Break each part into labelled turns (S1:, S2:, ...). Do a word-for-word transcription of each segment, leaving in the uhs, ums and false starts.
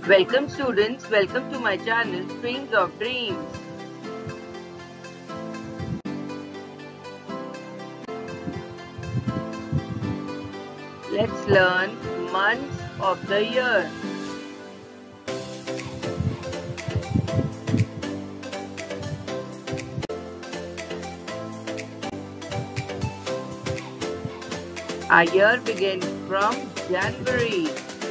S1: Welcome students, welcome to my channel Streams of Dreams. Let's learn months of the year. Our year begins from January.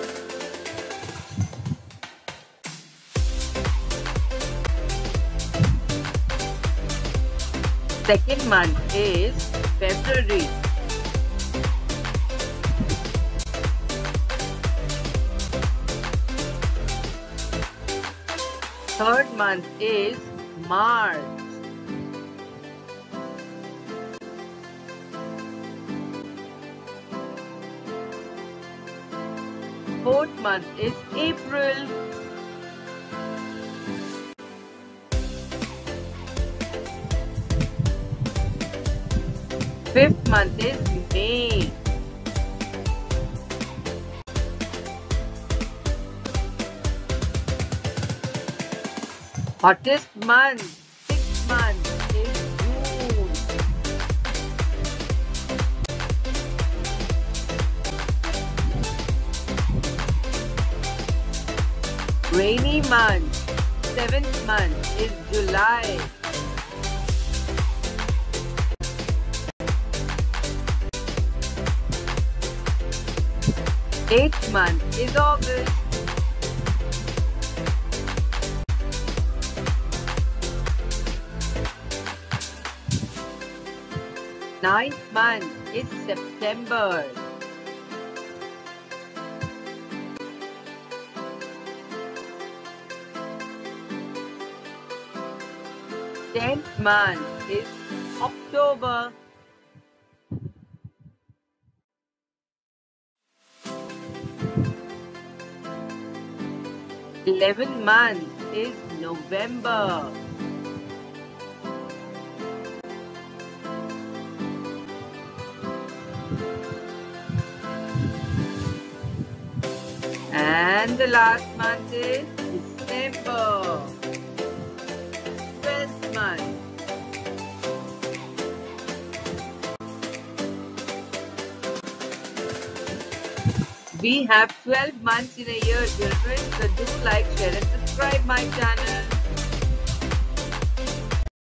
S1: Second month is February. Third month is March. Fourth month is April. Fifth month is May. Hottest month, sixth month is June. Rainy month, seventh month is July. Eighth month is August. Ninth month is September. Tenth month is October. Eleventh month is November. And the last month is December. Twelfth month. We have twelve months in a year, children, so do like, share and subscribe my channel.